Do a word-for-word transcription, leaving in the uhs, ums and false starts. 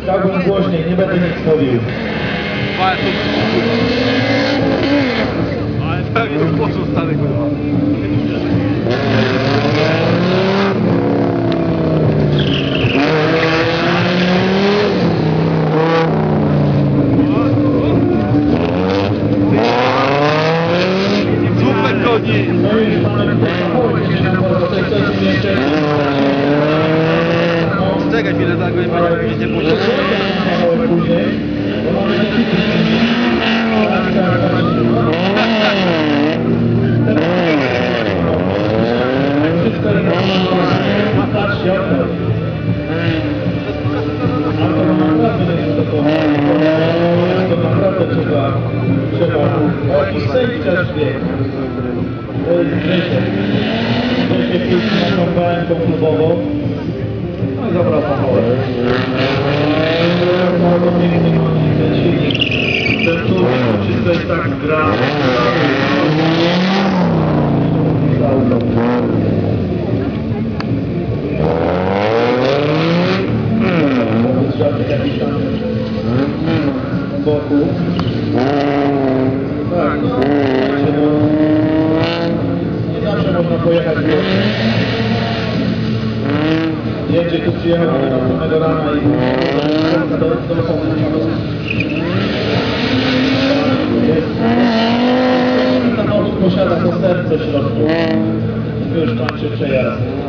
Chciałbym głośniej, nie będę nic mówił. Ale pewnie to poczuł stary kurwa. Super koni! No i mamy Czekaj chwilę, tak nie będzie nie puszczać. później, bo mamy wszystko ma patrzcie, ale to naprawdę nie jest to, to naprawdę trzeba, trzeba, o i sędzia szpieg. To jest Grzesiek. Grzesiek już naszą bałęką klubową. No i zabrał samochód. No mieli ten silnik, ten tu, wszystko jest tak gra. Żadnych jakichś tam boku. Tak, no, nie zawsze można pojechać głośno. Jedzie tu przyjechał do samego rana i do, do, do samochód posiada to serce w środku. Już kończy przejazd.